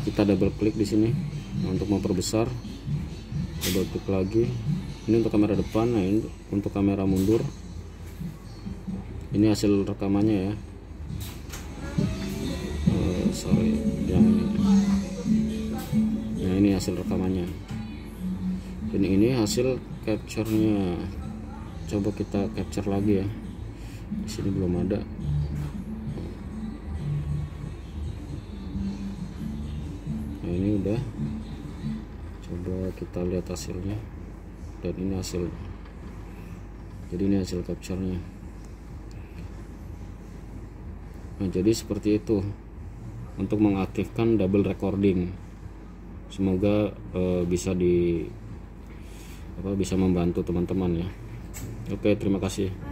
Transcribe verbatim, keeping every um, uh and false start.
kita double klik di sini. Nah, untuk memperbesar, double klik lagi. Ini untuk kamera depan. Nah, ini untuk kamera mundur. Ini hasil rekamannya ya. Uh, sorry, yang ini. Nah, ini hasil rekamannya. Dan ini hasil capture-nya. Coba kita capture lagi ya. Di sini belum ada. Nah, ini udah. Coba kita lihat hasilnya. Dan ini hasil. Jadi ini hasil capture-nya. Nah, jadi seperti itu untuk mengaktifkan double recording. Semoga e, bisa di apa bisa membantu teman-teman ya. Oke, terima kasih.